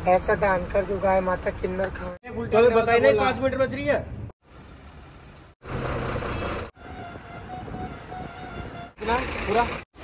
ऐसा जानकर जो गाय माता किन्नर खान तो बताइए नहीं 5 मीटर बच रही है पूरा।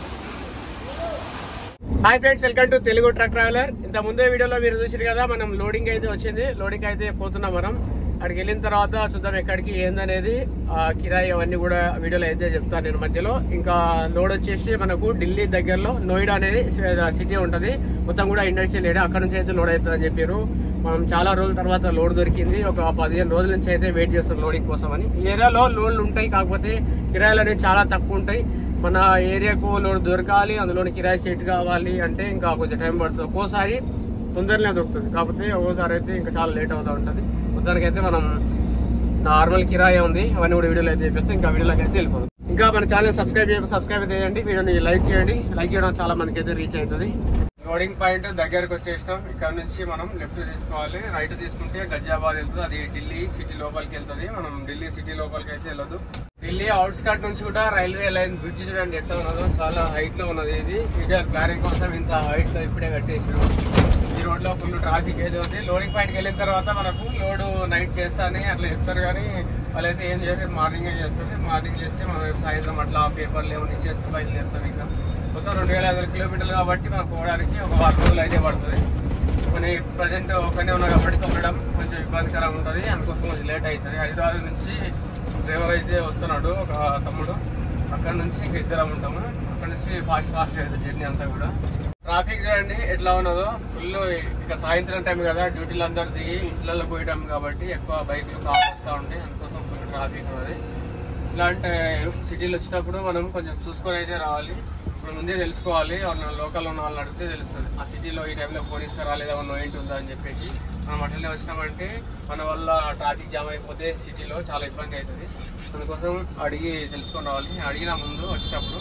Hi friends, welcome to Telugu truck traveller. ఇంత ముందే వీడియోలో మీరు చూసారు కదా, మనం లోడింగ్ అయితే వచ్చింది. లోడింగ్ అయితే పోతున్నాం. మనం అక్కడికి వెళ్ళిన తర్వాత చూద్దాం ఎక్కడికి ఏందనేది, కిరాయి అవన్నీ కూడా వీడియోలో అయితే చెప్తాను నేను మధ్యలో. ఇంకా లోడ్ వచ్చేసి మనకు ఢిల్లీ దగ్గరలో నోయిడా అనేది సిటీ ఉంటుంది. మొత్తం కూడా ఇండస్ట్రియల్ ఏరియా, అక్కడ నుంచి అయితే లోడ్ అవుతుందని చెప్పారు. మనం చాలా రోజుల తర్వాత లోడ్ దొరికింది. ఒక 15 రోజుల నుంచి అయితే వెయిట్ చేస్తాం లోడింగ్ కోసం అని. ఈ ఏరియాలో లోడ్లు ఉంటాయి, కాకపోతే కిరాయిలు అనేవి చాలా తక్కువ ఉంటాయి. మన ఏరియాకు లోడ్ దొరకాలి, అందులోని కిరాయి సీట్ కావాలి అంటే ఇంకా కొంచెం టైం పడుతుంది. ఒక్కోసారి తొందరనే దొరుకుతుంది, కాకపోతే ఒక్కోసారి అయితే ఇంకా చాలా లేట్ అవుతూ ఉంటుంది. మొత్తానికి అయితే మనం నార్మల్ కిరాయి ఉంది, అవన్నీ కూడా వీడియోలో అయితే చెప్పేస్తాం. ఇంకా వీడియోలోకి అయితే వెళ్ళిపోతాం. ఇంకా మన ఛానల్ సబ్స్క్రైబ్ అయితే చేయండి, వీడియోని లైక్ చేయండి. లైక్ చేయడం చాలా మందికి అయితే రీచ్ అవుతుంది. లోడింగ్ పాయింట్ దగ్గరకు వచ్చేస్తాం. ఇక్కడ నుంచి మనం లెఫ్ట్ తీసుకోవాలి, రైట్ తీసుకుంటే గజియాబాద్ వెళ్తుంది. అది ఢిల్లీ సిటీ లోపలికి వెళ్తుంది. మనం ఢిల్లీ సిటీ లోపలికి అయితే వెళ్ళదు. ఢిల్లీ అవుట్స్కట్ నుంచి కూడా రైల్వే లైన్ బ్రిడ్జ్ చూడండి ఎట్లా ఉన్నదో, చాలా హైట్ లో ఉన్నది. ఇది ఫ్యూచర్ ప్లానింగ్ కోసం ఇంత హైట్ లో ఇప్పుడే కట్టేసారు. ఈ రోడ్ లో ఫుల్ ట్రాఫిక్ అయితే ఉంది. లోడింగ్ పాయింట్కి వెళ్ళిన తర్వాత మనకు లోడ్ నైట్ చేస్తానే అట్లా చెప్తారు, కానీ వాళ్ళైతే ఏం చేస్తారు, మార్నింగే చేస్తారు. మార్నింగ్ చేస్తే మనం సాయంత్రం అట్లా పేపర్లు ఏమైనా ఇచ్చేస్తే బయలుదేరుతాం. ఇంకా మొత్తం 2500 కిలోమీటర్లు కాబట్టి మనం పోవడానికి ఒక 4 రోజులు అయితే పడుతుంది. కొన్ని ప్రజెంట్ ఒకనే ఉన్నా కాబట్టి తొక్కడం కొంచెం ఇబ్బందికరంగా ఉంటుంది, అందుకోసం కొంచెం లేట్ అవుతుంది. హైదరాబాద్ నుంచి డ్రైవర్ అయితే వస్తున్నాడు, ఒక తమ్ముడు. అక్కడ నుంచి ఇంక ఇద్దరం ఉంటాము. అక్కడ నుంచి ఫాస్ట్ అవుతుంది జర్నీ అంతా కూడా. ట్రాఫిక్ చూడండి ఎట్లా ఉన్నదో, ఫుల్. ఇక సాయంత్రం టైం కదా, డ్యూటీలు అందరు దిగి ఇంట్లో పోయటం కాబట్టి ఎక్కువ బైక్లు కార్లు వస్తూ ఉంటాయి, అందుకోసం ఫుల్ ట్రాఫిక్ ఉన్నది. ఇలాంటి సిటీలు వచ్చినప్పుడు మనం కొంచెం చూసుకొని అయితే రావాలి. ఇప్పుడు ముందే తెలుసుకోవాలి, లోకల్ ఉన్న వాళ్ళని అడిగితే తెలుస్తుంది ఆ సిటీలో ఈ టైంలో పోలీసురా లేదా ఏంటి ఉందా అని చెప్పేసి. మనం అట్లనే వచ్చినామంటే మన వల్ల ట్రాఫిక్ జామ్ అయిపోతే సిటీలో చాలా ఇబ్బంది అవుతుంది. అందుకోసం అడిగి తెలుసుకొని రావాలి. అడిగిన ముందు వచ్చేటప్పుడు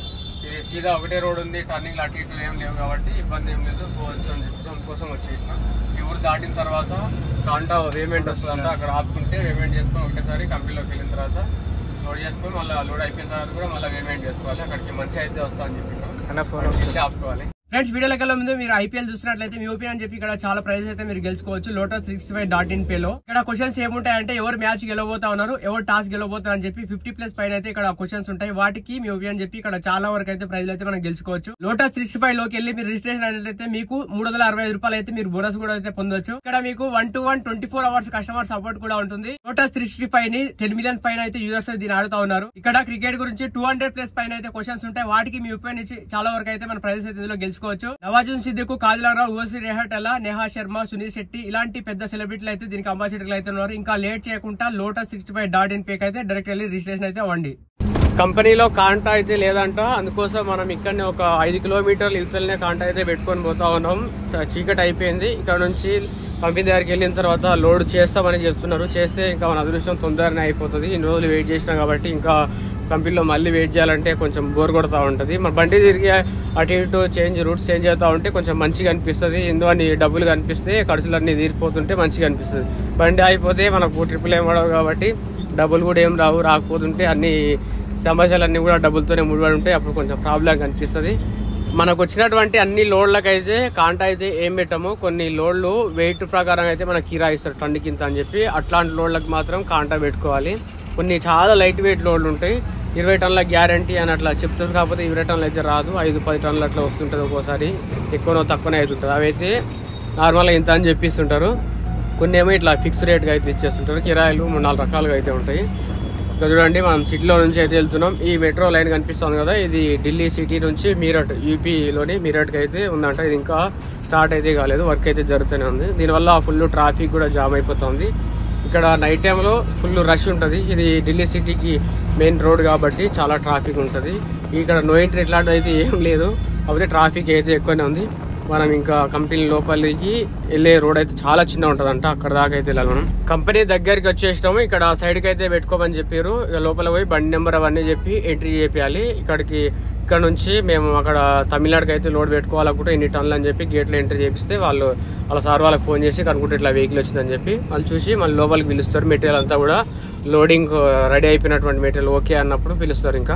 ఇది సీదా ఒకటే రోడ్ ఉంది, టర్నింగ్లు అటు ఇటు ఏం లేవు కాబట్టి ఇబ్బంది ఏం లేదు, పోవచ్చు అని చెప్పి అందుకోసం వచ్చేసిన. ఈ ఊరు దాటిన తర్వాత కాంటా పేమెంట్ వస్తుందంట, అక్కడ ఆపుకుంటే పేమెంట్ చేసుకొని ఒకటేసారి కంపెనీలోకి వెళ్ళిన తర్వాత లోడ్ చేసుకొని మళ్ళీ లోడ్ అయిపోయిన తర్వాత కూడా మళ్ళీ పేమెంట్ చేసుకోవాలి. అక్కడికి మంచి అయితే వస్తా అని చెప్పి ఆపుకోవాలి. ఫ్రెండ్స్, వీడియో లెక్కల ముందు మీరు ఐపీఎల్ చూసినట్లయితే మీ ఓపీఎన్ అని చెప్పి ఇక్కడ చాలా ప్రైజెస్ అయితే మీరు గెలుచుకోవచ్చు. Lotus365.in పే లో ఇక్కడ క్వశ్చన్స్ ఏముంటాయంటే ఎవరు మ్యాచ్ గెలవబోతా ఉన్నారు, ఎవరు టాస్ గెలవబోతారు అని చెప్పి 50+ పైన అయితే ఇక్కడ క్వశ్చన్స్ ఉంటాయి. వాటికి మీ ఓపీఎన్ అని చెప్పి ఇక్కడ చాలా వరకు అయితే ప్రైజ్లు అయితే మనం గెలుచుకోవచ్చు. Lotus365 లోకి వెళ్ళి మీరు రిజిస్ట్రేషన్ అయినట్లయితే మీకు 365 రూపాయలు అయితే మీరు బోనస్ కూడా అయితే పొందొచ్చు. ఇక్కడ మీకు 1-to-1 24 అవర్స్ కస్టమర్ సపోర్ట్ కూడా ఉంటుంది. Lotus365 ని 10 మిలియన్ పైన అయితే యూజర్స్ దీన్ని ఆడుతా ఉన్నారు. ఇక్కడ క్రికెట్ గురించి 200+ పైన అయితే క్వశ్చన్స్ ఉంటాయి. వాటికి మీ ఓపీఎన్ నుంచి చాలా వరకు అయితే మన ప్రైజెస్ అయితే ఇందులో గెలుచుకోవచ్చు. నవాజుద్దీన్ సిద్దికు, కాజల్ అగర్వాల్, ఊర్వశి రేహటలా, నేహా శర్మ, సునీల్ శెట్టి ఇలాంటి పెద్ద సెలబ్రిటీలు అయితే దీనికి అంబాసిడర్లు అయితే ఉన్నారు. ఇంకా లేట్ చేయకుండా Lotus365.in పే అయితే డైరెక్ట్ వెళ్ళి రిజిస్ట్రేషన్ అయితే అవ్వండి. కంపెనీలో కాంటా అయితే లేదంట, అందుకోసం మనం ఇక్కడనే ఒక 5 కిలోమీటర్లు ఇవతలనే కాంటా అయితే పెట్టుకొని పోతా ఉన్నాం. చీకటి అయిపోయింది. ఇక్కడ నుంచి కంపెనీ దగ్గరికి వెళ్ళిన తర్వాత లోడ్ చేస్తామని చెప్తున్నారు. చేస్తే ఇంకా మన అదృష్టం తొందరనే అయిపోతుంది. ఇన్ని రోజులు వెయిట్ చేసినాం కాబట్టి ఇంకా కంపెనీలో మళ్ళీ వెయిట్ చేయాలంటే కొంచెం బోర్ కొడతా ఉంటుంది. మన బండి తిరిగి అటు ఇటు రూట్స్ చేంజ్ అవుతూ ఉంటే కొంచెం మంచిగా అనిపిస్తుంది. ఎందుకని డబ్బులు కనిపిస్తే ఖర్చులన్నీ తీరిపోతుంటే మంచిగా అనిపిస్తుంది. బండి అయిపోతే మనకు ట్రిపుల్ ఏం పడవు కాబట్టి డబ్బులు కూడా ఏం రాకపోతుంటే అన్ని సమస్యలన్నీ కూడా డబ్బులతోనే ముడిపడి ఉంటాయి. అప్పుడు కొంచెం ప్రాబ్లం కనిపిస్తుంది. మనకు వచ్చినటువంటి అన్ని లోడ్లకైతే కాంటా అయితే ఏం పెట్టాము. కొన్ని లోడ్లు వెయిట్ ప్రకారం అయితే మనకు కిరాయి ఇస్తారు, టన్ను కింద అని చెప్పి. అట్లాంటి లోడ్లకు మాత్రం కాంటా పెట్టుకోవాలి. కొన్ని చాలా లైట్ వెయిట్ లోడ్లు ఉంటాయి, 20 టన్నుల గ్యారంటీ అని అట్లా చెప్తారు. కాకపోతే 20 టన్నులు అయితే రాదు, 5-10 టన్నులు అట్లా వస్తుంటుంది. ఒక్కోసారి ఎక్కువనో తక్కువనే అవుతుంటుంది. అవి అయితే నార్మల్గా ఇంత అని చెప్పిస్తుంటారు. కొన్ని ఏమో ఇట్లా ఫిక్స్ రేట్గా అయితే ఇచ్చేస్తుంటారు. కిరాయిలు 3-4 రకాలుగా అయితే ఉంటాయి. ఇంకా చూడండి, మనం సిటీలో నుంచి అయితే వెళ్తున్నాం. ఈ మెట్రో లైన్ కనిపిస్తుంది కదా, ఇది ఢిల్లీ సిటీ నుంచి మీరట్, యూపీలోని మీరట్కి అయితే ఉందంట. ఇది ఇంకా స్టార్ట్ అయితే కాలేదు, వర్క్ అయితే జరుగుతూనే ఉంది. దీనివల్ల ఫుల్ ట్రాఫిక్ కూడా జామ్ అయిపోతుంది. ఇక్కడ నైట్ టైంలో ఫుల్ రష్ ఉంటుంది. ఇది ఢిల్లీ సిటీకి మెయిన్ రోడ్ కాబట్టి చాలా ట్రాఫిక్ ఉంటుంది. ఇక్కడ నో ఎంట్రీ ఇట్లాంటివి అయితే ఏం లేదు, కాకపోతే ట్రాఫిక్ అయితే ఎక్కువనే ఉంది. మనం ఇంకా కంపెనీ లోపలికి వెళ్ళే రోడ్ అయితే చాలా చిన్న ఉంటుందంట, అక్కడ దాకా అయితే వెళ్ళాలి. మనం కంపెనీ దగ్గరికి వచ్చేసినాము. ఇక్కడ సైడ్కి అయితే పెట్టుకోమని చెప్పారు. ఇక లోపల పోయి బండి నెంబర్ అవన్నీ చెప్పి ఎంట్రీ చేయాలి. ఇక్కడ నుంచి మేము అక్కడ తమిళనాడుకి అయితే లోడ్ పెట్టుకోవాలనుకుంటే ఇన్ని టన్నులు అని చెప్పి గేట్లో ఎంట్రీ చేపిస్తే వాళ్ళ సార్ వాళ్ళకి ఫోన్ చేసి కనుక్కుంటే ఇట్లా వెహికల్ వచ్చిందని చెప్పి వాళ్ళు చూసి మళ్ళీ లోపలికి పిలుస్తారు. మెటీరియల్ అంతా కూడా లోడింగ్ రెడీ అయిపోయినటువంటి మెటీరియల్ ఓకే అన్నప్పుడు పిలుస్తారు. ఇంకా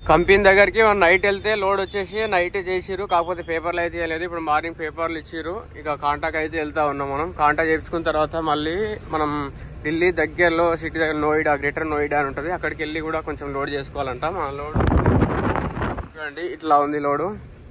కంపెనీ దగ్గరికి నైట్ వెళ్తే లోడ్ వచ్చేసి నైట్ చేసిరు, కాకపోతే పేపర్లు అయితే ఇవ్వలేదు. ఇప్పుడు మార్నింగ్ పేపర్లు ఇచ్చిరు. ఇక కాంటాకి అయితే వెళ్తా ఉన్నాం. మనం కాంటా చేయించుకున్న తర్వాత మళ్ళీ మనం ఢిల్లీ దగ్గరలో సిటీ దగ్గర నోయిడా, గ్రేటర్ నోయిడా అని ఉంటుంది, అక్కడికి వెళ్ళి కూడా కొంచెం లోడ్ చేసుకోవాలంట. మన లోడ్ చూడండి ఇట్లా ఉంది లోడు.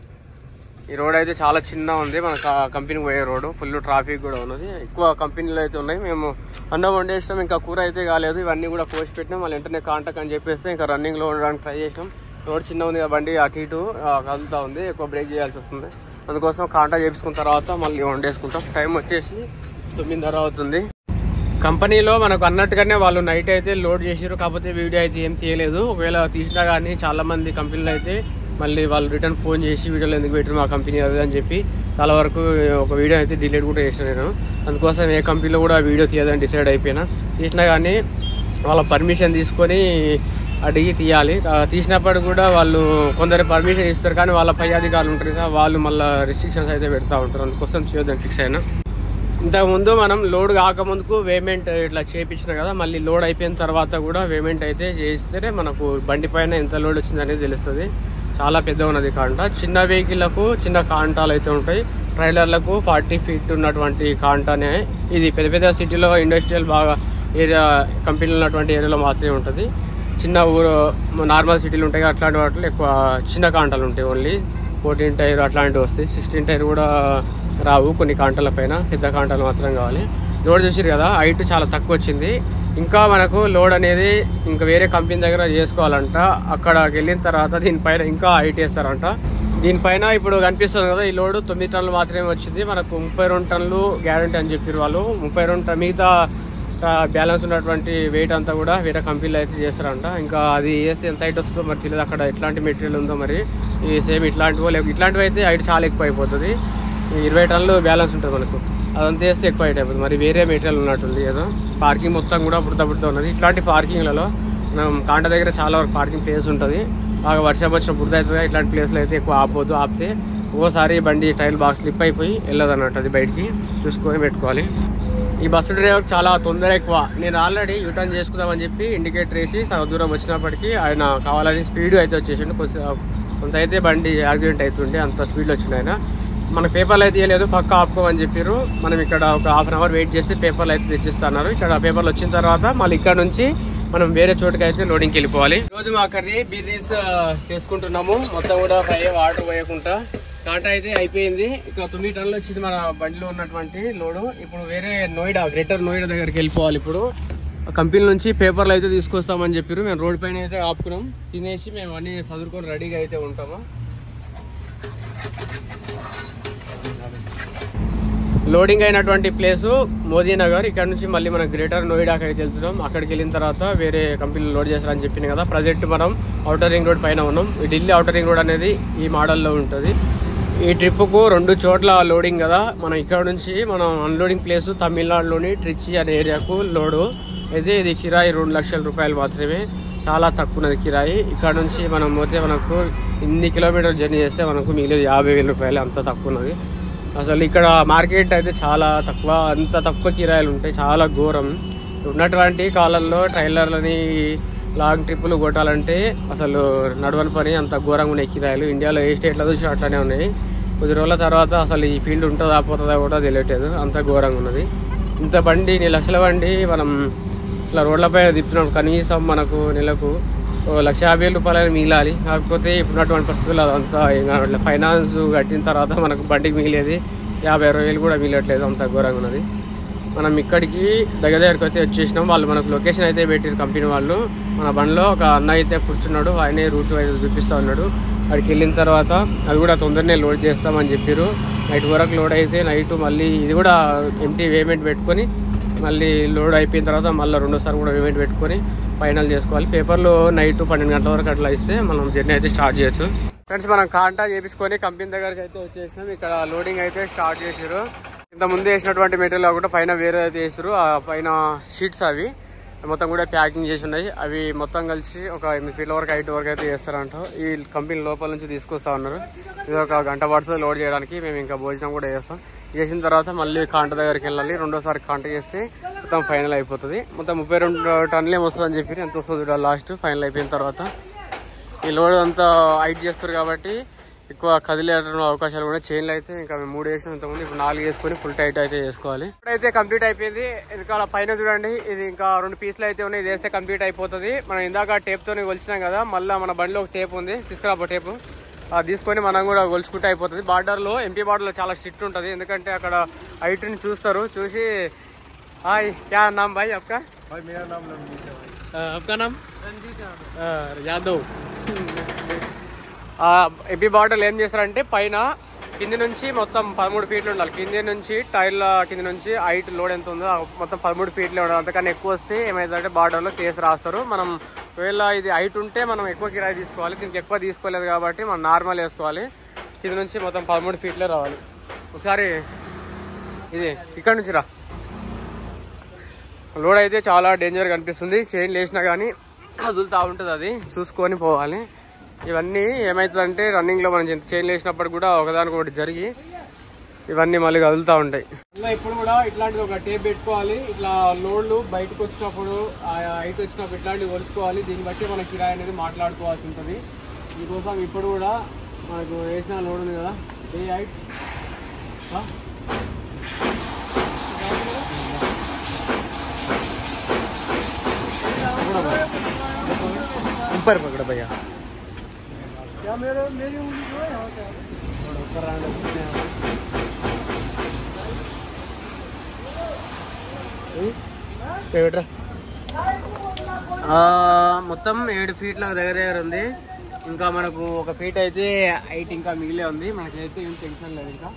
ఈ రోడ్ అయితే చాలా చిన్న ఉంది, మన కంపెనీకి పోయే రోడ్డు. ఫుల్ ట్రాఫిక్ కూడా ఉన్నది, ఎక్కువ కంపెనీలు అయితే ఉన్నాయి. మేము అన్నం వండేసినాం, ఇంకా కూర అయితే కాలేదు. ఇవన్నీ కూడా కోసి పెట్టినాం. మళ్ళీ వెంటనే కాంటాక్ట్ అని చెప్పేస్తే ఇంకా రన్నింగ్ లో ఉండడానికి ట్రై చేసాం. రోడ్ చిన్న ఉంది, బండి అటు ఇటు కదులుతా ఉంది, ఎక్కువ బ్రేక్ చేయాల్సి వస్తుంది. అందుకోసం కాంటాక్ట్ చేపించుకున్న తర్వాత మళ్ళీ వండేసుకుంటాం. టైం వచ్చేసి 9:30 అవుతుంది. కంపెనీలో మనకు అన్నట్టుగానే వాళ్ళు నైట్ అయితే లోడ్ చేసారు, కాకపోతే వీడియో అయితే ఏం తీయలేదు. ఒకవేళ తీసినా కానీ చాలా మంది కంపెనీలు అయితే మళ్ళీ వాళ్ళు రిటర్న్ ఫోన్ చేసి వీడియోలో ఎందుకు పెట్టారు మా కంపెనీ అది అని చెప్పి చాలా వరకు ఒక వీడియో అయితే డిలీట్ కూడా చేసాను నేను. అందుకోసం ఏ కంపెనీలో కూడా వీడియో తీయదని డిసైడ్ అయిపోయినా. తీసినా కానీ వాళ్ళ పర్మిషన్ తీసుకొని అడిగి తీయాలి. తీసినప్పుడు కూడా వాళ్ళు కొందరు పర్మిషన్ ఇస్తారు, కానీ వాళ్ళ పై అధికారులు ఉంటారు కదా, వాళ్ళు మళ్ళీ రిస్ట్రిక్షన్స్ అయితే పెడతా ఉంటారు. అందుకోసం చేయొద్దని ఫిక్స్ అయినా. ఇంతకుముందు మనం లోడ్ కాకముందుకు పేమెంట్ ఇట్లా చేయించిన కదా, మళ్ళీ లోడ్ అయిపోయిన తర్వాత కూడా పేమెంట్ అయితే చేయిస్తేనే మనకు బండి పైన ఎంత లోడ్ వచ్చిందనేది తెలుస్తుంది. చాలా పెద్ద ఉన్నది కాంట. చిన్న వెహికల్లకు చిన్న కాంటాలు అయితే ఉంటాయి, ట్రైలర్లకు 40 ఫీట్ ఉన్నటువంటి కాంటానే. ఇది పెద్ద పెద్ద సిటీలో ఇండస్ట్రియల్ బాగా ఏరియా కంపెనీలు ఉన్నటువంటి ఏరియాలో మాత్రమే ఉంటుంది. చిన్న ఊరు నార్మల్ సిటీలు ఉంటాయి, అట్లాంటి వాటిలో ఎక్కువ చిన్న కాంటాలు ఉంటాయి. ఓన్లీ 14 టైర్ అట్లాంటివి వస్తాయి. 16 టైర్ కూడా రావు కొన్ని కాంటాల పైన, పెద్ద కాంటాలు మాత్రం కావాలి. లోడ్ చేసారు కదా, హైట్ చాలా తక్కువ వచ్చింది. ఇంకా మనకు లోడ్ అనేది ఇంకా వేరే కంపెనీ దగ్గర చేసుకోవాలంట. అక్కడికి వెళ్ళిన తర్వాత దీనిపైన ఇంకా హైట్ వేస్తారంట. దీనిపైన ఇప్పుడు కనిపిస్తుంది కదా, ఈ లోడ్ 9 టన్నులు మాత్రమే వచ్చింది. మనకు 32 టన్నులు గ్యారంటీ అని చెప్పారు వాళ్ళు. 32 మిగతా బ్యాలెన్స్ ఉన్నటువంటి వెయిట్ అంతా కూడా వేరే కంపెనీలో అయితే చేస్తారంట. ఇంకా అది వేస్తే ఎంత హైట్ వస్తుందో మరి తెలియదు, అక్కడ ఎట్లాంటి మెటీరియల్ ఉందో మరి. ఈ సేమ్ ఇట్లాంటివి అయితే హైట్ చాలా ఎక్కువ అయిపోతుంది. 20 టన్నులు బ్యాలెన్స్ ఉంటుంది మనకు, అదంతా వేస్తే ఎక్కువ హైట్ అయిపోతుంది. మరి వేరే మెటీరియల్ ఉన్నట్టుంది ఏదో. పార్కింగ్ మొత్తం కూడా బుడతా ఉన్నది. ఇట్లాంటి పార్కింగ్లలో మనం కాంట దగ్గర చాలా వరకు పార్కింగ్ ప్లేస్ ఉంటుంది. బాగా వర్షం వచ్చిన బురద అవుతుంది, ఇట్లాంటి ప్లేస్లో అయితే ఎక్కువ ఆపొద్దు. ఆపితే ఓసారి బండి టైల్ బాగా స్లిప్ అయిపోయి వెళ్ళదు అన్నట్టు, అది బయటికి చూసుకొని పెట్టుకోవాలి. ఈ బస్సు డ్రైవర్ చాలా తొందర ఎక్కువ. నేను ఆల్రెడీ యూటర్న్ చేసుకుందామని చెప్పి ఇండికేటర్ వేసి సగం దూరం వచ్చినప్పటికీ ఆయన కావాలని స్పీడ్ అయితే వచ్చేసిండు. కొంత అయితే బండి యాక్సిడెంట్ అవుతుండే, అంత స్పీడ్లో వచ్చింది ఆయన. మన పేపర్లు అయితే ఇవ్వలేదు, పక్క ఆపుకోమని చెప్పారు. మనం ఇక్కడ ఒక ½ అవర్ వెయిట్ చేస్తే పేపర్లు అయితే తెచ్చిస్తున్నారు. ఇక్కడ పేపర్లు వచ్చిన తర్వాత మళ్ళీ ఇక్కడ నుంచి మనం వేరే చోటుకి అయితే లోడింగ్కి వెళ్ళిపోవాలి. రోజు మా అక్కడిని బిజినెస్ చేసుకుంటున్నాము, మొత్తం కూడా వాటర్ పోయకుండా. కాంటా అయితే అయిపోయింది. ఇక్కడ 9 టన్నులు వచ్చింది మన బండిలో ఉన్నటువంటి లోడు. ఇప్పుడు వేరే నోయిడా, గ్రేటర్ నోయిడా దగ్గరికి వెళ్ళిపోవాలి. ఇప్పుడు కంపెనీ నుంచి పేపర్లు అయితే తీసుకొస్తామని చెప్పారు. మేము రోడ్ పైన అయితే ఆపుకున్నాం, తినేసి మేము అన్ని చదువుకొని రెడీగా అయితే ఉంటాము. లోడింగ్ అయినటువంటి ప్లేసు మోదీనగర్. ఇక్కడ నుంచి మళ్ళీ మనం గ్రేటర్ నోయిడాకి అయితే వెళ్తున్నాం. అక్కడికి వెళ్ళిన తర్వాత వేరే కంపెనీలు లోడ్ చేస్తారని చెప్పిన కదా. ప్రజెంట్ మనం ఔటర్ రింగ్ రోడ్ పైన ఉన్నాం. ఈ ఢిల్లీ ఔటర్ రింగ్ రోడ్ అనేది ఈ మోడల్లో ఉంటుంది. ఈ ట్రిప్కు 2 చోట్ల లోడింగ్ కదా. మనం ఇక్కడ నుంచి మనం అన్లోడింగ్ ప్లేస్ తమిళనాడులోని ట్రిచి అనే ఏరియాకు లోడు అయితే. ఇది కిరాయి 2 లక్షల రూపాయలు మాత్రమే, చాలా తక్కువ ఉన్నది కిరాయి. ఇక్కడ నుంచి మనం పోతే మనకు ఇన్ని కిలోమీటర్ జర్నీ చేస్తే మనకు మిగిలేదు 50,000 రూపాయలు, అంత తక్కువ ఉన్నది. అసలు ఇక్కడ మార్కెట్ అయితే చాలా తక్కువ, అంత తక్కువ కిరాయిలు ఉంటాయి, చాలా ఘోరం. ఉన్నటువంటి కాలంలో ట్రైలర్లని లాంగ్ ట్రిప్పులు కొట్టాలంటే అసలు నడవని పని, అంత ఘోరంగా ఉన్నాయి కిరాయిలు. ఇండియాలో ఏ స్టేట్లో చూసి అట్లానే ఉన్నాయి. కొద్ది రోజుల తర్వాత అసలు ఈ ఫీల్డ్ ఉంటుందా పోతుందా కూడా తెలియట్లేదు, అంత ఘోరంగా ఉన్నది. ఇంత బండి 1 లక్షల బండి మనం ఇట్లా రోడ్లపై తిప్పుతున్నాం, కనీసం మనకు నెలకు 1,50,000 రూపాయలు మిగిలాలి. కాకపోతే ఇప్పుడున్నటువంటి పరిస్థితులు అదంతా ఇంకా ఫైనాన్స్ కట్టిన తర్వాత మనకు బండికి మిగిలేది 50,000 కూడా మిగలట్లేదు, అంత ఘోరంగా ఉన్నది. మనం ఇక్కడికి దగ్గరికి అయితే వచ్చేసినాం. వాళ్ళు మనకు లొకేషన్ అయితే పెట్టారు కంపెనీ వాళ్ళు. మన బండిలో ఒక అన్న అయితే కూర్చున్నాడు, ఆయనే రూట్ అయితే చూపిస్తూ ఉన్నాడు. అక్కడికి వెళ్ళిన తర్వాత అది కూడా తొందరనే లోడ్ చేస్తామని చెప్పారు. నైట్ వరకు లోడ్ అయితే నైట్ మళ్ళీ ఇది కూడా ఎంటీ పేమెంట్ పెట్టుకొని మళ్ళీ లోడ్ అయిపోయిన తర్వాత మళ్ళీ 2వ కూడా పేమెంట్ పెట్టుకొని ఫైనల్ చేసుకోవాలి. పేపర్లు నైట్ 12 గంటల వరకు అట్లా ఇస్తే మనం జర్నీ అయితే స్టార్ట్ చేయొచ్చు. ఫ్రెండ్స్, మనం కాంటాక్ట్ చేపించుకొని కంపెనీ దగ్గరికి అయితే వచ్చేసినాం. ఇక్కడ లోడింగ్ అయితే స్టార్ట్ చేసారు. ఇంత ముందు వేసినటువంటి మెటీరియల్ కాకుండా పైన వేరే అయితే వేసారు. ఆ పైన షీట్స్ అవి మొత్తం కూడా ప్యాకింగ్ చేసి ఉన్నాయి. అవి మొత్తం కలిసి ఒక 8 ఫీట్ల వరకు 8 వరకు అయితే వేస్తారంట. ఈ కంపెనీ లోపల నుంచి తీసుకొస్తా ఉన్నారు. ఇది ఒక గంట పడుతుంది లోడ్ చేయడానికి. మేము ఇంకా భోజనం కూడా చేస్తాం. చేసిన తర్వాత మళ్ళీ కాంట దగ్గరికి వెళ్ళాలి. 2వసారి కాంట చేస్తే మొత్తం ఫైనల్ అయిపోతుంది. మొత్తం 32 టన్నులు ఏమొస్తుంది అని చెప్పి ఎంత వస్తుంది లాస్ట్ ఫైనల్ అయిపోయిన తర్వాత. ఈ లోడ్ అంతా హైట్ చేస్తారు కాబట్టి ఎక్కువ కదిలే అవకాశాలు కూడా. చైన్లు అయితే ఇంకా మేము 3 వేసినంత ముందు ఇప్పుడు 4 వేసుకొని ఫుల్ టైట్ అయితే చేసుకోవాలి. ఇప్పుడైతే కంప్లీట్ అయిపోయింది. ఇంకా పైన చూడండి, ఇది ఇంకా 2 పీసులు అయితే ఉన్నాయి. ఇది వేస్తే కంప్లీట్ అయిపోతుంది. మనం ఇందాక టేప్ తోనే కొలిచినాం కదా, మళ్ళీ మన బండిలో ఒక టేప్ ఉంది, తీసుకురాబో టేపు అది తీసుకొని మనం కూడా కొలుచుకుంటే అయిపోతుంది. బార్డర్లో ఎంపీ బార్డర్లో చాలా స్ట్రిక్ట్ ఉంటుంది, ఎందుకంటే అక్కడ హైట్ని చూస్తారు. చూసి హాయ్ క్యా నామ్ భాయ్ అప్కా? मेरा नाम रणजीत है भाई. आपका नाम? रणजीत యాదవ్. ఎంపీ బార్డర్లు ఏం చేస్తారంటే పైన కింది నుంచి మొత్తం 13 ఫీట్లు ఉండాలి. కింది నుంచి టైర్ల కింది నుంచి హైట్ లోడ్ ఎంత ఉందో మొత్తం 13 ఫీట్లే ఉండాలి. అంతకన్నా ఎక్కువ వస్తే ఏమైందంటే బార్డర్లో కేసు రాస్తారు. మనం ఒకవేళ ఇది హైట్ ఉంటే మనం ఎక్కువ కిరాయి తీసుకోవాలి. దీనికి ఎక్కువ తీసుకోలేదు కాబట్టి మనం నార్మల్ వేసుకోవాలి. కింది నుంచి మొత్తం 13 ఫీట్లే రావాలి. ఒకసారి ఇది ఇక్కడ నుంచి రా. లోడ్ అయితే చాలా డేంజర్ కనిపిస్తుంది. చైన్ లేసినా కానీ కదులుతూ ఉంటుంది, అది చూసుకొని పోవాలి. ఇవన్నీ ఏమవుతుందంటే రన్నింగ్లో మనం చైన్ వేసినప్పుడు కూడా ఒకదానికొకటి జరిగి ఇవన్నీ మళ్ళీ కదులుతూ ఉంటాయి. ఇప్పుడు కూడా ఇట్లాంటిది ఒక టేప్ పెట్టుకోవాలి. ఇట్లా లోడ్లు బయటకు వచ్చినప్పుడు హైట్ వచ్చినప్పుడు ఇట్లాంటివి కొలుసుకోవాలి. దీన్ని బట్టి మన కిరాయి అనేది మాట్లాడుకోవాల్సి ఉంటుంది. దీనికోసం ఇప్పుడు కూడా మనకు వేసిన లోడ్ ఉంది కదా, ఏ హైట్ ऊपर पकड़ भैया. क्या मेरी उंगली जो है यहाँ से ऊपर आने మొత్తం 7 ఫీట్ల దగ్గర ఉంది. ఇంకా మనకు 1 ఫీట్ అయితే హైట్ ఇంకా మిగిలే ఉంది. మనకైతే ఏం టెన్షన్ లేదు. ఇంకా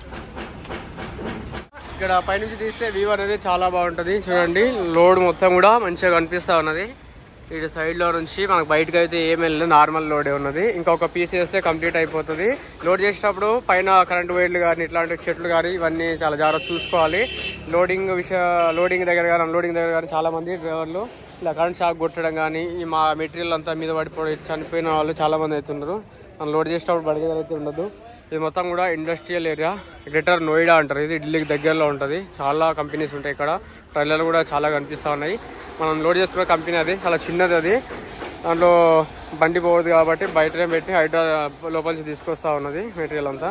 ఇక్కడ పైనుంచి తీస్తే వ్యూ అనేది చాలా బాగుంటుంది. చూడండి, లోడ్ మొత్తం కూడా మంచిగా కనిపిస్తూ ఉన్నది. ఇటు సైడ్లో నుంచి మనకు బయటకు అయితే ఏం వెళ్ళలేదు, నార్మల్ లోడే ఉన్నది. ఇంకొక పీస్ వేస్తే కంప్లీట్ అయిపోతుంది. లోడ్ చేసేటప్పుడు పైన కరెంట్ వైర్లు కానీ ఇట్లాంటి చెట్లు కానీ ఇవన్నీ చాలా జాగ్రత్త చూసుకోవాలి. లోడింగ్ దగ్గర కానీ అన్లోడింగ్ దగ్గర కానీ చాలామంది డ్రైవర్లు ఇలా కరెంట్ షాక్ కొట్టడం కానీ మా మెటీరియల్ అంతా మీద పడిపోయి చనిపోయిన వాళ్ళు చాలామంది అవుతున్నారు. మనం లోడ్ చేసేటప్పుడు బండి దగ్గర అయితే ఉండదు. ఇది మొత్తం కూడా ఇండస్ట్రియల్ ఏరియా, గ్రేటర్ నోయిడా అంటారు. ఇది ఢిల్లీకి దగ్గరలో ఉంటుంది. చాలా కంపెనీస్ ఉంటాయి ఇక్కడ. ట్రైలర్లు కూడా చాలా కనిపిస్తూ ఉన్నాయి. మనం లోడ్ చేసుకునే కంపెనీ అది చాలా చిన్నది. అది దాంట్లో బండి పోవద్దు కాబట్టి బయటనే పెట్టి హైడ్రా లోపల నుంచి తీసుకొస్తా ఉన్నది మెటీరియల్ అంతా.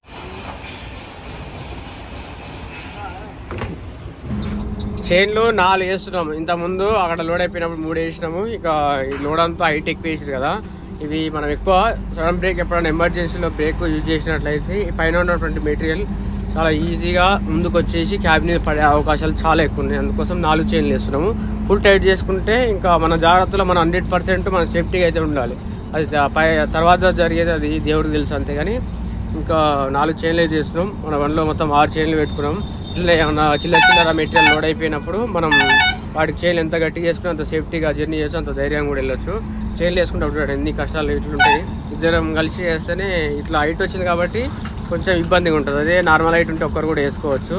చైన్లు 4 వేస్తున్నాము. ఇంతకుముందు అక్కడ లోడ్ అయిపోయినప్పుడు 3 వేసినాము. ఇక ఈ లోడ్ అంతా హైటెక్ వేసారు కదా, ఇవి మనం ఎక్కువ సడన్ బ్రేక్ ఎప్పుడైనా ఎమర్జెన్సీలో బ్రేక్ యూజ్ చేసినట్లయితే ఈ పైన ఉన్నటువంటి మెటీరియల్ చాలా ఈజీగా ముందుకు వచ్చేసి క్యాబ్ మీద పడే అవకాశాలు చాలా ఎక్కువ ఉన్నాయి. అందుకోసం 4 చైన్లు వేస్తున్నాము. ఫుల్ టైట్ చేసుకుంటే ఇంకా మన జాగ్రత్తలో మనం 100% మన సేఫ్టీగా అయితే ఉండాలి. అది తర్వాత జరిగేది అది దేవుడికి తెలుసు. అంతేగాని ఇంకా 4 చైన్లు అయితే చేస్తున్నాం. మన బండిలో మొత్తం 6 చైన్లు పెట్టుకున్నాం. ఇట్లా ఏమన్నా చిల్లర మెటీరియల్ లోడ్ అయిపోయినప్పుడు మనం వాటికి చైన్లు ఎంత గట్టిగా చేసుకుని అంత సేఫ్టీగా జర్నీ చేయొచ్చు, అంత ధైర్యంగా కూడా వెళ్ళొచ్చు. చైన్లు వేసుకుంటే ఎన్ని కష్టాలు ఇట్లుంటాయి. ఇద్దరం కలిసి చేస్తేనే ఇట్లా హైట్ వచ్చింది కాబట్టి కొంచెం ఇబ్బందిగా ఉంటుంది. అదే నార్మల్ హైట్ ఉంటే ఒక్కరు కూడా వేసుకోవచ్చు.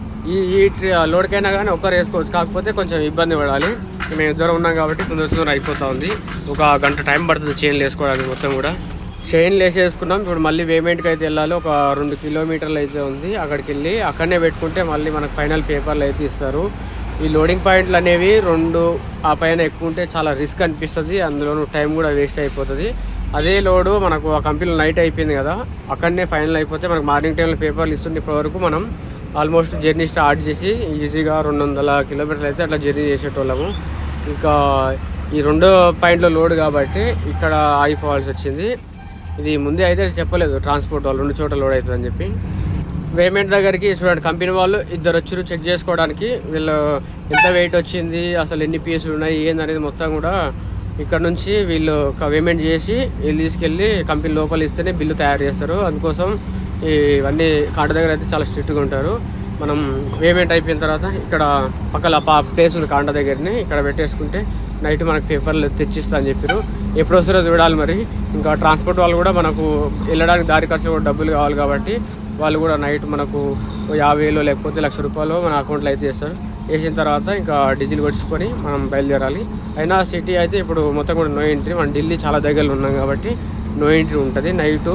ఈ లోడ్కైనా కానీ ఒక్కరు వేసుకోవచ్చు, కాకపోతే కొంచెం ఇబ్బంది పడాలి. మేము ఇద్దరం ఉన్నాం కాబట్టి తొందర అయిపోతూ ఉంది. 1 గంట టైం పడుతుంది చైన్లు వేసుకోవడానికి. మొత్తం కూడా చైన్లు వేసేసుకున్నాం. ఇప్పుడు మళ్ళీ పేమెంట్కి అయితే వెళ్ళాలి. ఒక 2 కిలోమీటర్లు అయితే ఉంది. అక్కడికి వెళ్ళి అక్కడనే పెట్టుకుంటే మళ్ళీ మనకు ఫైనల్ పేపర్లు అయితే ఇస్తారు. ఈ లోడింగ్ పాయింట్లు అనేవి 2 ఆ పైన ఎక్కువ ఉంటే చాలా రిస్క్ అనిపిస్తుంది. అందులో టైం కూడా వేస్ట్ అయిపోతుంది. అదే లోడు మనకు ఆ కంపెనీలో నైట్ అయిపోయింది కదా, అక్కడనే ఫైనల్ అయిపోతే మనకు మార్నింగ్ టైంలో పేపర్లు ఇస్తుంది. ఇప్పటివరకు మనం ఆల్మోస్ట్ జర్నీ స్టార్ట్ చేసి ఈజీగా 200 కిలోమీటర్లు అయితే అట్లా జర్నీ చేసేటోళ్ళము. ఇంకా ఈ 2 పాయింట్లో లోడ్ కాబట్టి ఇక్కడ ఆగిపోవాల్సి వచ్చింది. ఇది ముందే అయితే చెప్పలేదు ట్రాన్స్పోర్ట్ వాళ్ళు 2 చోట్ల లోడ్ అవుతుందని చెప్పి. పేమెంట్ దగ్గరికి చూడండి, కంపెనీ వాళ్ళు 2 వచ్చారు చెక్ చేసుకోవడానికి. వీళ్ళు ఎంత వెయిట్ వచ్చింది, అసలు ఎన్ని పీసులు ఉన్నాయి ఏందనేది మొత్తం కూడా ఇక్కడ నుంచి వీళ్ళు పేమెంట్ చేసి వీళ్ళు తీసుకెళ్ళి కంపెనీ లోపల ఇస్తేనే బిల్లు తయారు చేస్తారు. అందుకోసం ఇవన్నీ కాంట దగ్గర అయితే చాలా స్ట్రిక్ట్గా ఉంటారు. మనం పేమెంట్ అయిపోయిన తర్వాత ఇక్కడ పక్కన ప్లేస్ ఉంది కాంట దగ్గరని, ఇక్కడ పెట్టేసుకుంటే నైట్ మనకు పేపర్లు తెచ్చిస్తా అని చెప్పారు. ఎప్పుడు వస్తారో చూడాలి మరి. ఇంకా ట్రాన్స్పోర్ట్ వాళ్ళు కూడా మనకు వెళ్ళడానికి దారి ఖర్చు కూడా డబ్బులు కావాలి కాబట్టి వాళ్ళు కూడా నైట్ మనకు 50,000 లేకపోతే ₹1,00,000 మన అకౌంట్లో అయితే వేస్తారు. వేసిన తర్వాత ఇంకా డీజిల్ కొట్టుకొని మనం బయలుదేరాలి. అయినా సిటీ అయితే ఇప్పుడు మొత్తం కూడా నో ఎంట్రీ. మనం ఢిల్లీ చాలా దగ్గరలో ఉన్నాం కాబట్టి నో ఎంట్రీ ఉంటుంది. నైటు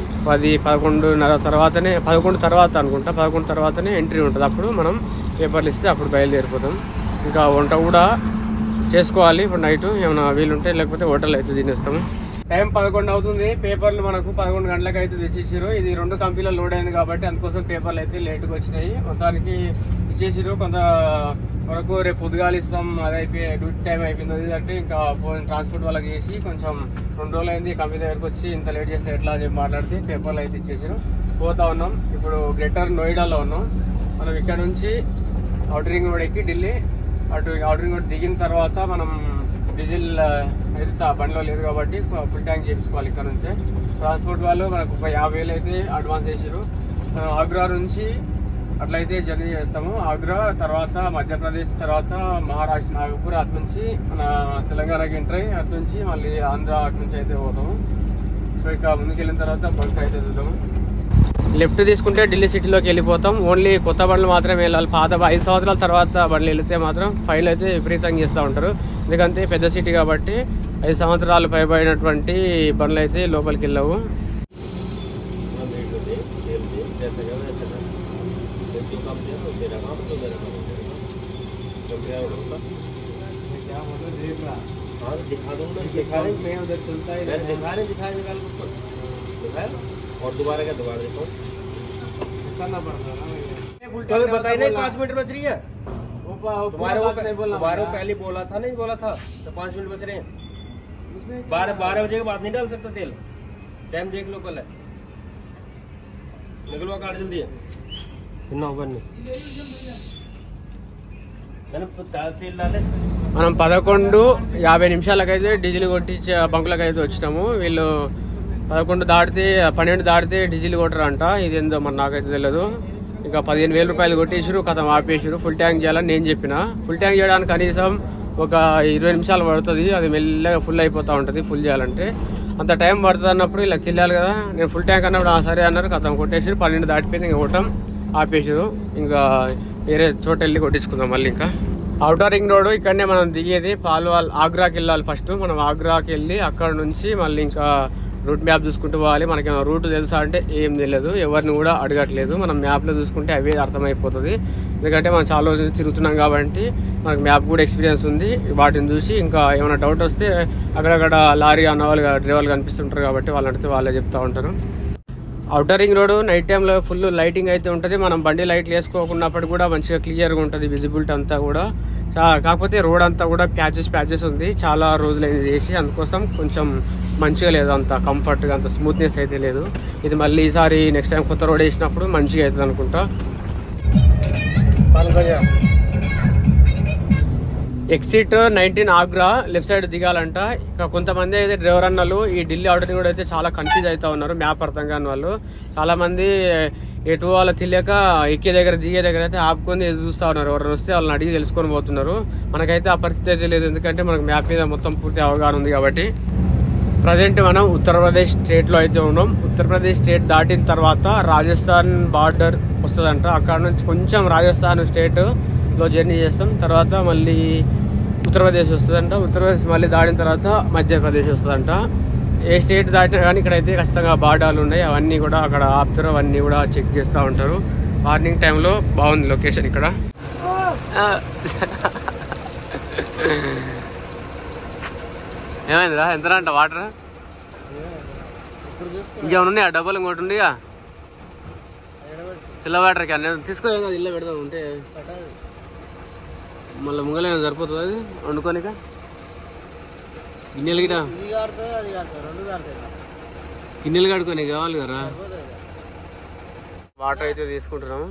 10-11:30 తర్వాతనే 11 తర్వాత అనుకుంటా 11 తర్వాతనే ఎంట్రీ ఉంటుంది. అప్పుడు మనం పేపర్లు ఇస్తే అప్పుడు బయలుదేరిపోతాం. ఇంకా వంట కూడా చేసుకోవాలి ఇప్పుడు నైట్ ఏమైనా వీలుంటే, లేకపోతే హోటల్ అయితే తినేస్తాము. టైం 11 అవుతుంది. పేపర్లు మనకు 11 గంటలకు అయితే తెచ్చిచ్చారు. ఇది 2 కంపెనీలో లోడ్ అయింది కాబట్టి అందుకోసం పేపర్లు అయితే లేట్గా వచ్చినాయి. మొత్తానికి ఇచ్చేసారు. కొంత వరకు రేపు పొద్దుగాలు ఇస్తాం, అది అయిపోయి డ్యూటీ టైం అయిపోయింది అంటే ఇంకా ఫోన్ ట్రాన్స్పోర్ట్ వాళ్ళకి చేసి కొంచెం 2 రోజులు అయింది కంపెనీ దగ్గరకు వచ్చి ఇంత లేట్ చేస్తే ఎట్లా అని చెప్పి మాట్లాడితే పేపర్లు అయితే ఇచ్చేసారు. పోతా ఉన్నాం. ఇప్పుడు గ్రేటర్ నోయిడాలో ఉన్నాం. మనం ఇక్కడ నుంచి ఔటర్ రింగ్ రోడ్ ఎక్కి ఢిల్లీ ఔటర్ రింగ్ రోడ్ దిగిన తర్వాత మనం డీజిల్ అయితే బండిలో లేదు కాబట్టి ఫుల్ ట్యాంక్ చేయించుకోవాలి. ఇక్కడ నుంచే ట్రాన్స్పోర్ట్ వాళ్ళు మనకు 50,000 అయితే అడ్వాన్స్ చేసారు. ఆగ్రా నుంచి అట్లయితే జర్నీ చేస్తాము. ఆగ్రా తర్వాత మధ్యప్రదేశ్ తర్వాత మహారాష్ట్ర నాగపూర్, అటు నుంచి మన తెలంగాణకి ఎంటర్ అయ్యి అటు నుంచి మళ్ళీ ఆంధ్ర అటు నుంచి అయితే పోతాము. సో ఇక ముందుకు వెళ్ళిన తర్వాత బంక్ అయితే చూద్దాము. లెఫ్ట్ తీసుకుంటే ఢిల్లీ సిటీలోకి వెళ్ళిపోతాం. ఓన్లీ కొత్త బండ్లు మాత్రమే వెళ్ళాలి. పాత 5 సంవత్సరాల తర్వాత బండ్లు వెళితే మాత్రం ఫైల్ అయితే విపరీతంగా చేస్తూ ఉంటారు. ఎందుకంటే పెద్ద సిటీ కాబట్టి 5 సంవత్సరాలు పైబడినటువంటి బండ్లు అయితే లోపలికి వెళ్ళవు. और दोबारा क्या दोबारा देखो तो बताइए नहीं 5 मिनट बच रही है तुम्हारे पहले बोला था नहीं बोला था तो 5 मिनट बच रहे हैं 12 बजे के बाद नहीं डाल सकता तेल टाइम देख लो कल है निकलवा काट जल्दी है మనం 11:50 నిమిషాలకైతే డీజిల్ కొట్టించే బంకులకు అయితే వచ్చినాము. వీళ్ళు 11 దాటితే 12 దాటితే డీజిల్ కొట్టరంట. ఇది ఏందో మరి నాకైతే తెలియదు. ఇంకా 15,000 రూపాయలు కొట్టేసారు, కథం ఆపేసారు. ఫుల్ ట్యాంక్ చేయాలని నేను చెప్పిన. ఫుల్ ట్యాంక్ చేయడానికి కనీసం ఒక 20 నిమిషాలు పడుతుంది. అది మెల్లగా ఫుల్ అయిపోతూ ఉంటుంది. ఫుల్ చేయాలంటే అంత టైం పడుతుంది అన్నప్పుడు ఇలా తెలియాలి కదా. నేను ఫుల్ ట్యాంక్ అన్నప్పుడు సరే అన్నారు, కథం కొట్టేసారు. 12 దాటిపోయింది, ఇంకా కొట్టం ఆపేసారు. ఇంకా వేరే చోట వెళ్ళి కొట్టించుకుందాం మళ్ళీ. ఇంకా ఔటర్ రింగ్ రోడ్ ఇక్కడనే మనం దిగేది. పాల్వాల్ ఆగ్రాకి వెళ్ళాలి. ఫస్ట్ మనం ఆగ్రాకి వెళ్ళి అక్కడ నుంచి మళ్ళీ ఇంకా రూట్ మ్యాప్ చూసుకుంటూ పోవాలి. మనకి రూట్ తెలుసా అంటే ఏం తెలియదు, ఎవరిని కూడా అడగట్లేదు. మనం మ్యాప్లో చూసుకుంటే అవే అర్థమైపోతుంది. ఎందుకంటే మనం చాలా రోజులు తిరుగుతున్నాం కాబట్టి మనకు మ్యాప్ కూడా ఎక్స్పీరియన్స్ ఉంది. వాటిని చూసి ఇంకా ఏమైనా డౌట్ వస్తే అక్కడక్కడ లారీ అన్న వాళ్ళు డ్రైవర్లు కనిపిస్తుంటారు కాబట్టి వాళ్ళని అడిగితే వాళ్ళే చెప్తూ ఉంటారు. ఔటర్ రింగ్ రోడ్ నైట్ టైంలో ఫుల్ లైటింగ్ అయితే ఉంటుంది. మనం బండి లైట్లు వేసుకోకున్నప్పుడు కూడా మంచిగా క్లియర్గా ఉంటుంది విజిబిలిటీ అంతా కూడా. కాకపోతే రోడ్ అంతా కూడా ప్యాచెస్ ఉంది. చాలా రోజులైంది చేసి, అందుకోసం కొంచెం మంచిగా లేదు, అంత కంఫర్ట్గా అంత స్మూత్నెస్ అయితే లేదు. ఇది మళ్ళీ ఈసారి నెక్స్ట్ టైం కొత్త రోడ్ వేసినప్పుడు మంచిగా అవుతుంది అనుకుంటా. ఎగ్జిట్ 19 ఆగ్రా లెఫ్ట్ సైడ్ దిగాలంట. ఇక కొంతమంది అయితే డ్రైవర్ అన్నలు ఈ ఢిల్లీ ఔటర్ రింగ్ రోడ్ అయితే చాలా కన్ఫ్యూజ్ అవుతా ఉన్నారు. మ్యాప్ అర్థం కాని వాళ్ళు చాలా మంది ఎటు వాళ్ళ తెలియక ఎక్కే దగ్గర దిగే దగ్గర అయితే ఆపుకొని చూస్తూ ఉన్నారు. ఎవరైనా వస్తే వాళ్ళని అడిగి తెలుసుకొని పోతున్నారు. మనకైతే ఆ పరిస్థితి అయితే లేదు, ఎందుకంటే మనకు మ్యాప్ మీద మొత్తం పూర్తి అవగాహన ఉంది కాబట్టి. ప్రజెంట్ మనం ఉత్తరప్రదేశ్ స్టేట్లో అయితే ఉన్నాం. ఉత్తరప్రదేశ్ స్టేట్ దాటిన తర్వాత రాజస్థాన్ బార్డర్ వస్తుందంట. అక్కడ నుంచి కొంచెం రాజస్థాన్ స్టేట్లో జర్నీ చేస్తాం. తర్వాత మళ్ళీ ఉత్తరప్రదేశ్ వస్తుందంట. ఉత్తరప్రదేశ్ మళ్ళీ దాటిన తర్వాత మధ్యప్రదేశ్ వస్తుందంట. ఏ స్టేట్ దాటినా కానీ ఇక్కడైతే ఖచ్చితంగా బార్డర్లు ఉన్నాయి. అవన్నీ కూడా అక్కడ ఆపుతారు, అవన్నీ కూడా చెక్ చేస్తూ ఉంటారు. మార్నింగ్ టైంలో బాగుంది లొకేషన్ ఇక్కడ. ఏమైందిరా, ఎంత అంట వాటర్? ఇంకేమైనా ఉన్నాయా డబ్బులు? ఇంకోటి ఉండిగా చిల్ల వాటర్కి అన్నీ తీసుకో, ఇల్లు పెడదాం ఉంటే మళ్ళీ ముంగలైనా సరిపోతుంది అది వండుకోనిక. గిన్నెలు గిట గిన్నెలు కడుకొని కావాలి కదా. వాటర్ అయితే తీసుకుంటున్నాము.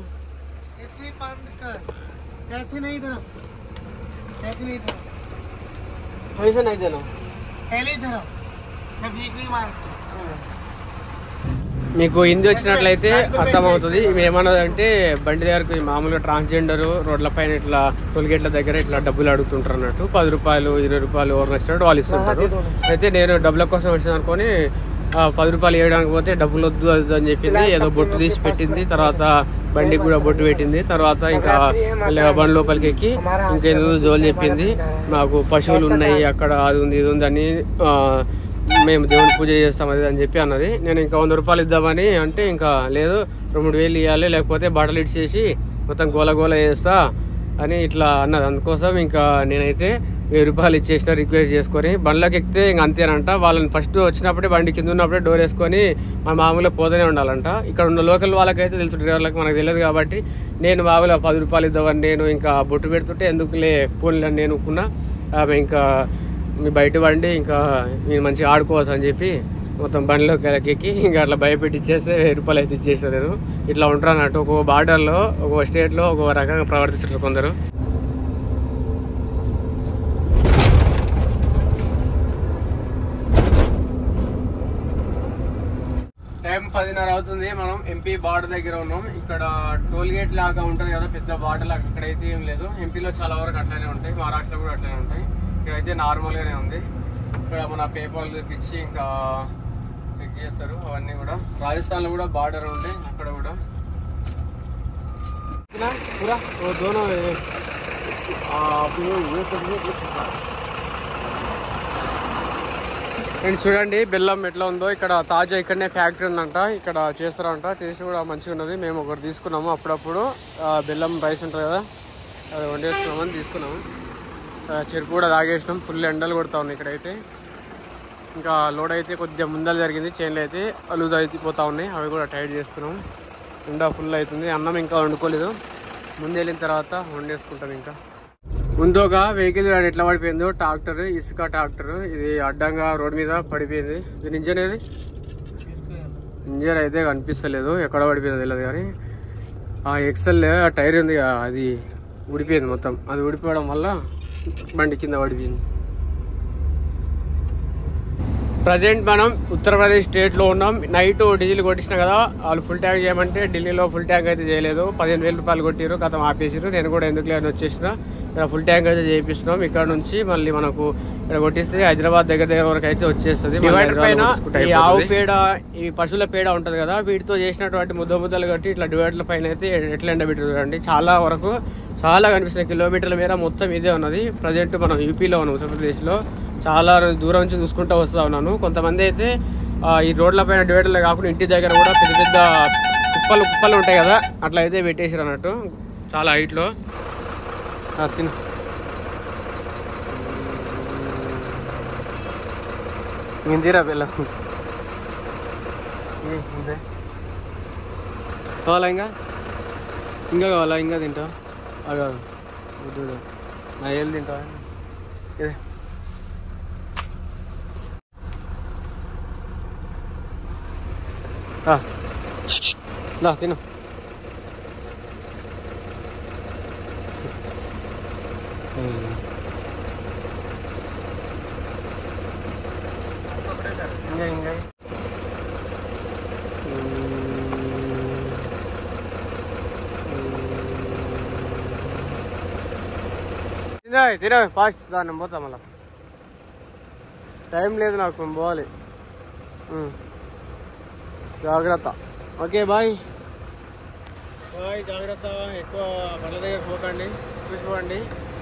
పైసా నైదేనా మీకు హిందీ వచ్చినట్లయితే అర్థమవుతుంది. ఏమన్నదంటే బండి దగ్గరకు మామూలుగా ట్రాన్స్జెండర్ రోడ్ల పైన ఇట్లా టోల్గేట్ల దగ్గర ఇట్లా డబ్బులు అడుగుతుంటారు అన్నట్టు. 10 రూపాయలు 20 రూపాయలు ఎవరు నచ్చినట్టు వాళ్ళు ఇస్తుంటారు. అయితే నేను డబ్బుల కోసం వచ్చిన అనుకొని 10 రూపాయలు వేయడానికి పోతే డబ్బులు వద్దు అది అని చెప్పింది. ఏదో బొట్టు తీసి పెట్టింది. తర్వాత బండికి కూడా బొట్టు పెట్టింది. తర్వాత ఇంకా మళ్ళీ బండి లోపలికి ఎక్కి ఇంకేదో జోలు చెప్పింది. మాకు పశువులు ఉన్నాయి అక్కడ, అది ఉంది ఇది ఉంది అని, మేము దేవుని పూజ చేస్తాం అది అని చెప్పి అన్నది. నేను ఇంకా 100 రూపాయలు ఇద్దామని అంటే ఇంకా లేదు 2-3 ఇవ్వాలి, లేకపోతే బట్టలు ఇచ్చేసి మొత్తం గోల చేస్తా అని ఇట్లా అన్నది. అందుకోసం ఇంకా నేనైతే 1000 రూపాయలు ఇచ్చేసిన రిక్వెస్ట్ చేసుకొని. బండ్లోకి ఎక్కితే ఇంక అంతేనంట. వాళ్ళని ఫస్ట్ వచ్చినప్పుడే బండి కింద ఉన్నప్పుడే డోర్ వేసుకొని మన మామూలుగా పోతూనే ఉండాలంట. ఇక్కడ ఉన్న లోకల్ వాళ్ళకైతే తెలుసు, డ్రైవర్లకు మనకు తెలియదు కాబట్టి నేను మామూలుగా 10 రూపాయలు ఇద్దామని నేను ఇంకా బొట్టు పెడుతుంటే ఎందుకులే ఫోన్లు అని నేను అనుకున్నా. ఇంకా మీ బయట బండి ఇంకా నేను మంచిగా ఆడుకోవచ్చు అని చెప్పి మొత్తం బండిలోకి ఎక్కి ఇంకా అట్లా భయపెట్టి ఇచ్చేస్తే 1000 రూపాయలు అయితే ఇచ్చేసాను నేను. ఇట్లా ఉంటారు అన్నట్టు. ఒక్కొక్క బార్డర్లో ఒక్కొక్క స్టేట్లో ఒక్కొక్క రకంగా ప్రవర్తిస్తారు కొందరు. టైం 10:30 అవుతుంది. మనం ఎంపీ బార్డర్ దగ్గర ఉన్నాం. ఇక్కడ టోల్ గేట్ లాగా ఉంటుంది కదా, పెద్ద బార్డర్ లాగా. ఇక్కడైతే ఏం లేదు. ఎంపీలో చాలా వరకు అట్లనే ఉంటాయి, మహారాష్ట్రలో కూడా అట్లనే ఉంటాయి. ఇక్కడైతే నార్మల్గానే ఉంది. ఇక్కడ మన పేపర్లు తెప్పించి ఇంకా చెక్ చేస్తారు అవన్నీ కూడా. రాజస్థాన్లో కూడా బార్డర్ ఉంటాయి, అక్కడ కూడా పూరా దోనో. అండ్ చూడండి బెల్లం ఎట్లా ఉందో. ఇక్కడ తాజా ఇక్కడనే ఫ్యాక్టరీ ఉందంట, ఇక్కడ చేస్తారంట. టేస్ట్ కూడా మంచిగా ఉన్నది. మేము ఒకటి తీసుకున్నాము అప్పుడప్పుడు. బెల్లం రైస్ ఉంటుంది కదా, అది వండేసుకున్నామని తీసుకున్నాము. చెరుకు కూడా తాగేసినాం. ఫుల్ ఎండలు కొడతా ఉన్నాయి ఇక్కడైతే. ఇంకా లోడ్ అయితే కొద్దిగా ముందలు జరిగింది, చైన్లు అయితే లూజ్ అయిపోతూ ఉన్నాయి, అవి కూడా టైట్ చేస్తున్నాం. ఎండ ఫుల్ అవుతుంది. అన్నం ఇంకా వండుకోలేదు, ముందు వెళ్ళిన తర్వాత వండేసుకుంటాం. ఇంకా ముందు ఒక వెహికల్ ఎట్లా పడిపోయిందో, ట్రాక్టర్, ఇసుక ట్రాక్టర్. ఇది అడ్డంగా రోడ్ మీద పడిపోయింది. ఇది ఇంజన్ ఏది, ఇంజన్ అయితే కనిపిస్తలేదు, ఎక్కడ పడిపోయిందో తెలియదు. కానీ ఆ ఎక్సెల్ టైర్ ఉంది అది ఊడిపోయింది మొత్తం. అది ఊడిపోవడం వల్ల బండి కింద పడిపోయింది. ప్రజెంట్ మనం ఉత్తరప్రదేశ్ స్టేట్లో ఉన్నాం. నైట్ డీజిల్ కొట్టించిన కదా, వాళ్ళు ఫుల్ ట్యాంక్ చేయమంటే ఢిల్లీలో ఫుల్ ట్యాంక్ అయితే చేయలేదు. 15,000 రూపాయలు కొట్టిరు, కథం ఆపేసారు. నేను కూడా ఎందుకు లేని వచ్చేసిన. ఇక్కడ ఫుల్ ట్యాంక్ అయితే చేయిస్తున్నాం. ఇక్కడ నుంచి మళ్ళీ మనకు ఇక్కడ కొట్టిస్తే హైదరాబాద్ దగ్గర వరకు అయితే వచ్చేస్తుంది. డివైడర్ పైన ఈ ఆవు పేడ, ఈ పశువుల పేడ ఉంటుంది కదా, వీటితో చేసినటువంటి ముద్దలు కట్టి ఇట్లా డివైడర్ల పైన అయితే ఎట్లా ఎండబెట్టారు చూడండి. చాలా వరకు చాలా కనిపిస్తున్నాయి. కిలోమీటర్ల మేర మొత్తం ఇదే ఉన్నది. ప్రజెంట్ మనం యూపీలో ఉన్నాం, ఉత్తరప్రదేశ్లో. చాలా దూరం నుంచి చూసుకుంటూ వస్తూ ఉన్నాను. కొంతమంది అయితే ఈ రోడ్ల పైన డివైడర్లు కాకుండా ఇంటి దగ్గర కూడా పెద్ద పెద్ద కుప్పలు ఉంటాయి కదా, అట్లా అయితే పెట్టేసారు అన్నట్టు చాలా హైట్లో. తిను ఇందిరా పిల్ల కావాలా? ఇంకా కావాలా? ఇంకా తింటా? అగా నా ఏళ్ళు తింటా ఇదే. తిను. తిన ఫాస్ట్ దాన్ని పోతా. మళ్ళా టైం లేదు నాకు, పోవాలి. జాగ్రత్త. Okay bye bye. జాగ్రత్త. ఎక్కువ బండ్ల దగ్గర పోకండి, చూసుకోండి.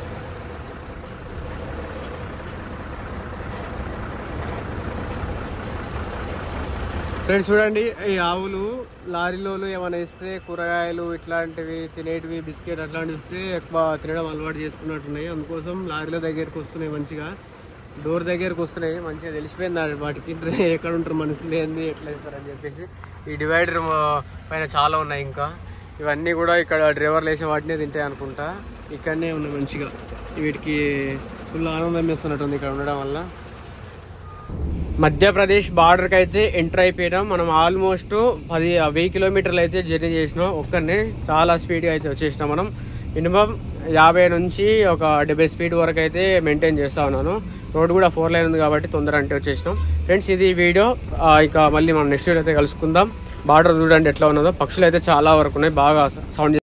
ఫ్రెండ్స్ చూడండి, ఈ ఆవులు లారీలోలు ఏమైనా ఇస్తే కూరగాయలు ఇట్లాంటివి తినేటివి, బిస్కెట్ అట్లాంటివి ఇస్తే ఎక్కువ తినడం అలవాటు చేసుకున్నట్టున్నాయి. అందుకోసం లారీలో దగ్గరికి వస్తున్నాయి, మంచిగా డోర్ దగ్గరకు వస్తున్నాయి. మంచిగా తెలిసిపోయింది వాటికి ఎక్కడ ఉంటారు మనుషులు, ఏంది ఎట్లా ఇస్తారని చెప్పేసి. ఈ డివైడర్ పైన చాలా ఉన్నాయి. ఇంకా ఇవన్నీ కూడా ఇక్కడ డ్రైవర్లు వేసే వాటినే తింటాయి అనుకుంటా. ఇక్కడనే ఉన్నాయి మంచిగా. వీటికి ఫుల్ ఆనందం వేస్తున్నట్టుంది ఇక్కడ ఉండడం వల్ల. మధ్యప్రదేశ్ బార్డర్కి అయితే ఎంటర్ అయిపోయాం మనం. ఆల్మోస్ట్ 1000 కిలోమీటర్లు అయితే జర్నీ చేసినాం ఒక్కనే. చాలా స్పీడ్గా అయితే వచ్చేసినాం మనం. మినిమం 50 నుంచి ఒక 70 స్పీడ్ వరకు అయితే మెయింటైన్ చేస్తూ ఉన్నాను. రోడ్ కూడా 4 లైన్ ఉంది కాబట్టి తొందర అంటే వచ్చేసినాం. ఫ్రెండ్స్ ఇది వీడియో. ఇక మళ్ళీ మనం నెక్స్ట్ వీడియో అయితే కలుసుకుందాం. బార్డర్ చూడండి ఎట్లా ఉన్నదో. పక్షులు అయితే చాలా వరకు ఉన్నాయి, బాగా సౌండ్